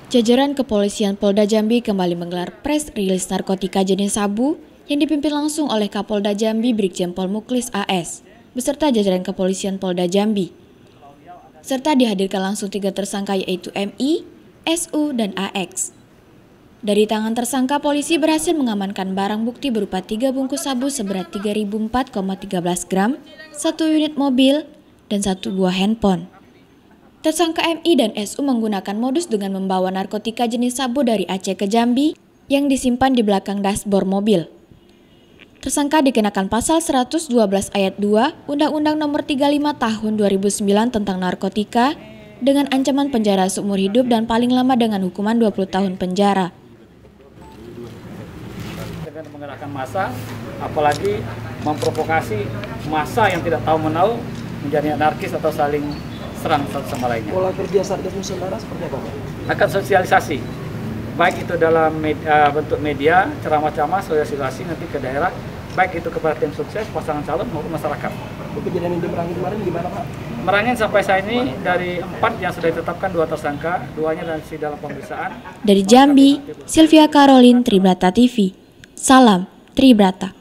Jajaran Kepolisian Polda Jambi kembali menggelar press rilis narkotika jenis sabu yang dipimpin langsung oleh Kapolda Jambi Brigjen Pol Muklis AS beserta jajaran Kepolisian Polda Jambi. Serta dihadirkan langsung 3 tersangka yaitu MI, SU, dan AX. Dari tangan tersangka, polisi berhasil mengamankan barang bukti berupa 3 bungkus sabu seberat 3004,13 gram, 1 unit mobil, dan 1 buah handphone. Tersangka MI dan SU menggunakan modus dengan membawa narkotika jenis sabu dari Aceh ke Jambi yang disimpan di belakang dashboard mobil. Tersangka dikenakan pasal 112 ayat 2 Undang-Undang Nomor 35 Tahun 2009 tentang narkotika dengan ancaman penjara seumur hidup dan paling lama dengan hukuman 20 tahun penjara. Dengan menggerakkan massa, apalagi memprovokasi massa yang tidak tahu menahu menjadi anarkis atau saling serang satu sama lainnya. Pola kerja Satgas Nusantara seperti apa, Pak? Akan sosialisasi, baik itu dalam bentuk media, ceramah-ceramah, sosialisasi nanti ke daerah, baik itu kepada tim sukses, pasangan calon maupun masyarakat. Kejadian yang di Merangin kemarin gimana, Pak? Merangin sampai saat ini dari 4 yang sudah ditetapkan 2 tersangka, 2-nya masih dalam pemeriksaan. Dari Jambi, Sylvia Caroline, Tribrata TV. Salam Tribrata.